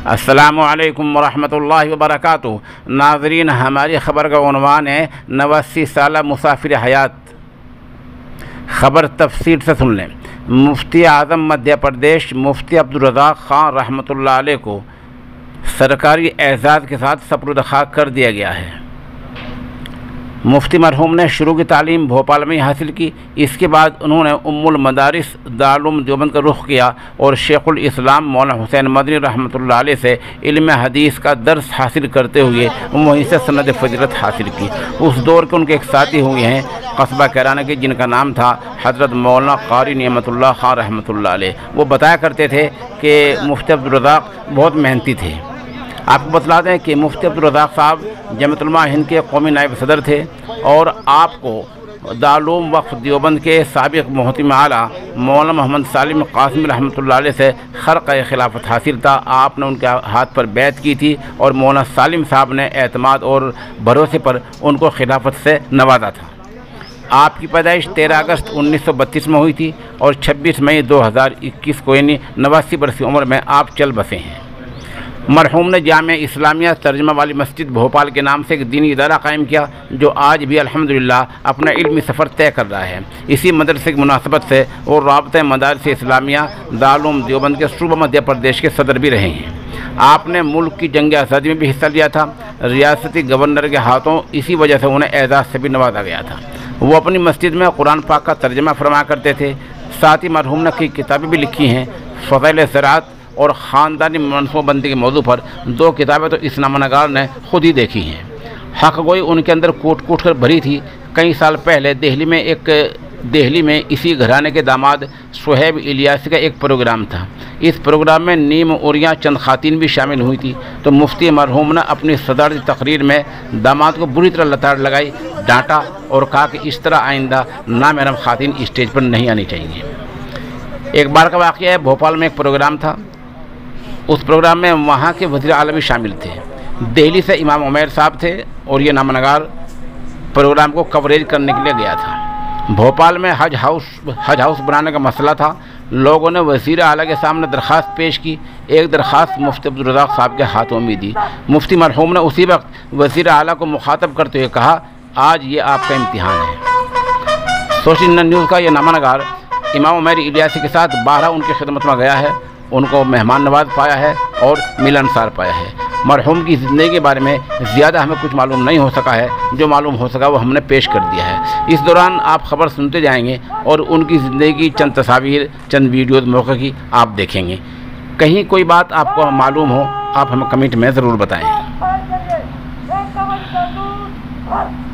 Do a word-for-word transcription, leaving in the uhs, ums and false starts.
अस्सलामु अलैकुम वरहमतुल्लाहि वबरकातुहू। नाज़रीन, हमारी ख़बर का उन्वान है नवासी साल मुसाफिर हयात। ख़बर तफसील से सुन लें। मुफ्ती आज़म मध्य प्रदेश मुफ्ती अब्दुल रज़ाक ख़ान रहमतुल्लाह अलैह को सरकारी एज़ाज़ के साथ सपुर्द खाक कर दिया गया है। मुफ्ती मरहूम ने शुरू की तालीम भोपाल में ही हासिल की। इसके बाद उन्होंने उम्मुल मदारिस दारुल उलूम देवबंद का रुख किया और शेखुल इस्लाम मौलाना हुसैन मदनी रहमतुल्लाह अलैह से इल्म हदीस का दर्स हासिल करते हुए वहीं से सनद फजीलत हासिल की। उस दौर के उनके एक साथी हुए हैं कस्बा कैराना के, जिनका नाम था हज़रत मौलाना क़ारी नियमतुल्लाह ख़ान रहमतुल्लाह अलैह। वो बताया करते थे कि मुफ्ती अब्दुल रज़ाक बहुत मेहनती थे। आपको बतला दें कि मुफ्ती अब्दुल रज़ाक साहब जमीयत उलमा हिंद के कौमी नायब सदर थे और आपको दारुल उलूम वक्फ़ देवबंद के साबिक़ मुहतमिम आला मौलाना मोहम्मद सालिम क़ासिमी रहमतुल्लाह अलैह से ख़र्क़ खिलाफत हासिल था। आपने उनके हाथ पर बैत की थी और मौलाना सालिम साहब ने एतमाद और भरोसे पर उनको खिलाफत से नवाजा था। आपकी पैदाइश तेरह अगस्त उन्नीस सौ बत्तीस में हुई थी और छब्बीस मई दो हज़ार इक्कीस को यानी नवासी बरस की उम्र में आप चल बसे हैं। मरहूम ने जामिया इस्लामिया तर्जमा वाली मस्जिद भोपाल के नाम से एक दीनी इदारा कायम किया, जो आज भी अल्हम्दुलिल्लाह अपना इल्मी सफ़र तय कर रहा है। इसी मदरसे की मुनासबत से वो राबता मदारिस इस्लामिया दारुल उलूम देवबंद के सूबा मध्य प्रदेश के सदर भी रहे हैं। आपने मुल्क की जंग आज़ादी में भी हिस्सा लिया था। रियासती गवर्नर के हाथों इसी वजह से उन्हें एजाज़ से भी नवाजा गया था। वो अपनी मस्जिद में कुरान पाक का तर्जमा फरमा करते थे। साथ ही मरहूम ने कई किताबें भी लिखी हैं। फ़ज़ाइल ज़राअत और ख़ानदानी मनसूबबंदी के मौजू पर दो किताबें तो इस नामनगार ने खुद ही देखी हैं। हक़ गोई उनके अंदर कूट कूट कर भरी थी। कई साल पहले दिल्ली में एक दिल्ली में इसी घराने के दामाद सुहैब इलियासी का एक प्रोग्राम था। इस प्रोग्राम में नीम उरियाँ चंद खातिन भी शामिल हुई थी। तो मुफ्ती मरहूम ने अपनी सदारती तकरीर में दामाद को बुरी तरह लताड़ लगाई, डांटा और कहा कि इस तरह आइंदा नामहरम खातिन स्टेज पर नहीं आनी चाहिए। एक बार का वाक़या है, भोपाल में एक प्रोग्राम था। उस प्रोग्राम में वहाँ के वज़ीर आला भी शामिल थे। दिल्ली से इमाम उमैर साहब थे और ये नामनगार प्रोग्राम को कवरेज करने के लिए गया था। भोपाल में हज हाउस हज हाउस बनाने का मसला था। लोगों ने वज़ीर आला के सामने दरख्वास्त पेश की। एक दरख्वास्त मुफ्ती अब्दुल रज़ाक साहब के हाथों में दी। मुफ्ती मरहूम ने उसी वक्त वज़ीर आला को मुखातब करते हुए कहा, आज ये आपका इम्तिहान है। सोशल न्यूज़ का ये नामनगार इमाम उमैर इलियासी के साथ बारह उनकी खिदमत में गया है, उनको मेहमान नवाज पाया है और मिलनसार पाया है। मरहूम की ज़िंदगी के बारे में ज़्यादा हमें कुछ मालूम नहीं हो सका है, जो मालूम हो सका वो हमने पेश कर दिया है। इस दौरान आप ख़बर सुनते जाएंगे और उनकी ज़िंदगी की चंद तस्वीर चंद वीडियोज़ मौके की आप देखेंगे। कहीं कोई बात आपको मालूम हो आप हमें कमेंट में ज़रूर बताएँ।